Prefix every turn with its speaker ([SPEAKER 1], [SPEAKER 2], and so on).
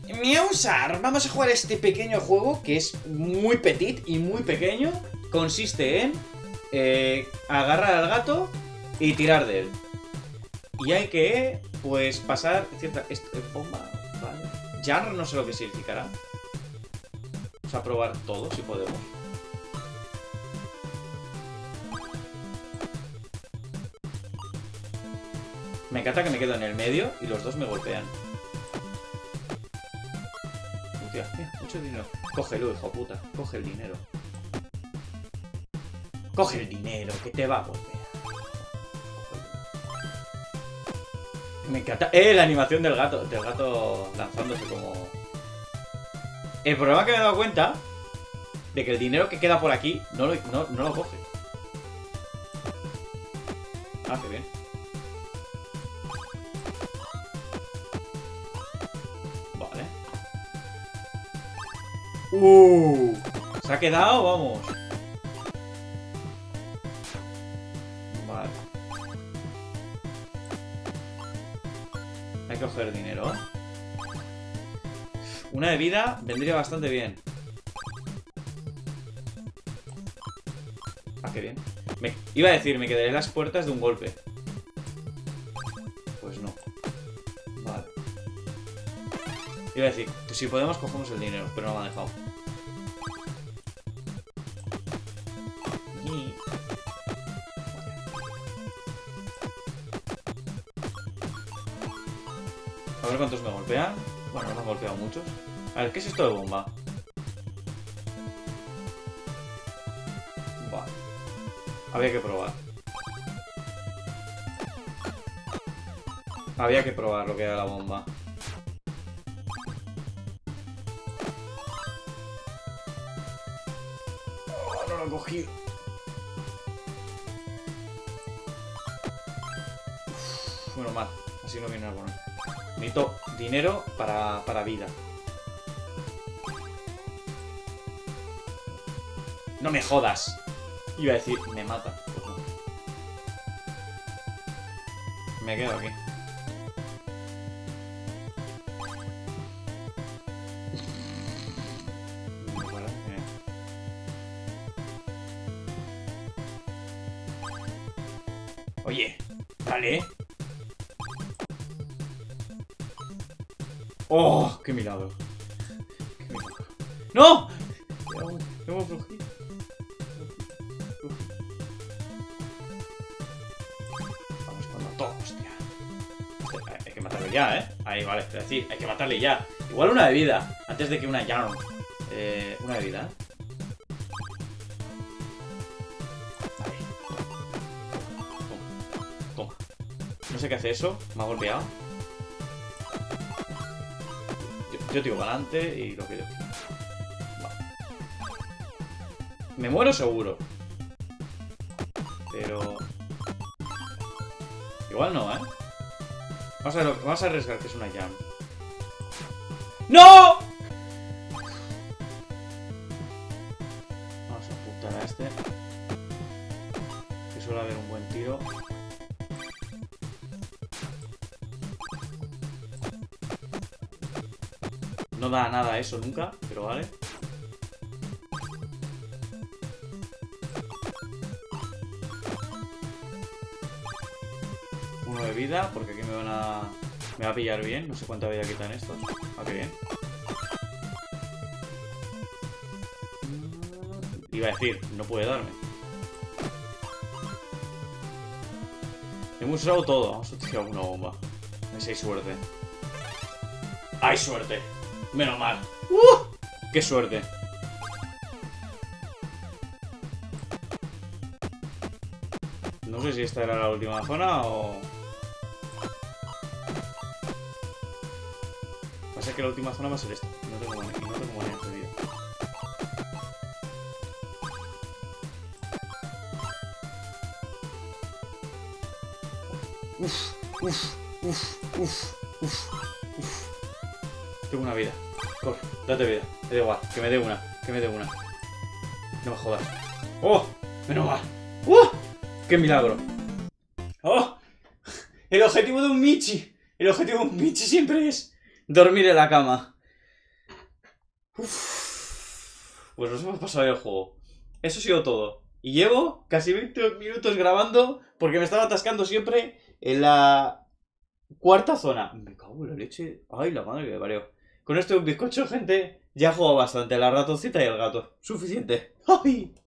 [SPEAKER 1] Me voy a usar. Vamos a jugar este pequeño juego que es muy petit y muy pequeño. Consiste en agarrar al gato y tirar de él. Y hay que, pues, pasar cierta... bomba, vale. Jar no sé lo que significará. Vamos a probar todo, si podemos. Me encanta que me quedo en el medio y los dos me golpean. Hostia, mira, mucho dinero. Cógelo, hijo puta. Coge el dinero. Coge el dinero, que te va a golpear. Me encanta. La animación del gato. Del gato lanzándose como... El problema que me he dado cuenta de que el dinero que queda por aquí no lo coge. Ah, qué bien. Vale. Se ha quedado, vamos. Vale. Hay que coger dinero, ¿eh? Una de vida vendría bastante bien. Ah, qué bien. Iba a decir, me quedaré en las puertas de un golpe. Pues no. Vale. Iba a decir, pues si podemos cogemos el dinero, pero no me ha dejado. A ver cuántos me golpean. Bueno, no me han golpeado muchos. A ver, ¿qué es esto de bomba? Vale. Había que probar. Había que probar lo que era la bomba. Oh, no lo he cogido. Bueno, mal. Así no viene a poner. Necesito dinero para vida. No me jodas. Iba a decir, me mata. Pues no. Me quedo aquí. Oye, dale. ¡Oh! ¡Qué milagro! ¡Qué milagro! ¡No! Tengo flojito. Vamos con todo, hostia. Hay que matarle ya, ¿eh? Ahí, vale, es decir, hay que matarle ya. Igual una de vida, antes de que una yarn. Una de vida, ¿eh? Ahí. Toma. No sé qué hace eso, me ha golpeado. Yo tiro para adelante y lo que yo quiero. Vale. Me muero seguro. Pero... igual no, ¿eh? Vamos a arriesgar que es una jam. ¡No! Vamos a apuntar a este. Que suele haber un buen tiro. No da nada eso nunca, pero vale. Uno de vida, porque aquí me va a pillar bien. No sé cuánta vida quitan estos. Ah, qué bien. Iba a decir, no puede darme. Hemos usado todo. Vamos a tirar una bomba. A ver si hay suerte. ¡Hay suerte! Menos mal. ¡Qué suerte! No sé si esta era la última zona o... Va a ser que la última zona va a ser esta. No tengo manera de vida. Tengo una vida. Corre, date vida. Me da igual. Que me dé una. Que me dé una. No me jodas. ¡Oh! ¡Menos mal! ¡Qué milagro! ¡Oh! El objetivo de un Michi. El objetivo de un Michi siempre es dormir en la cama. Uf, pues nos hemos pasado el juego. Eso ha sido todo. Y llevo casi 20 minutos grabando porque me estaba atascando siempre en la cuarta zona. Me cago en la leche. Ay, la madre que me parió. Con este un bizcocho, gente, ya he jugado bastante. La ratoncita y el gato. Suficiente. ¡Ay!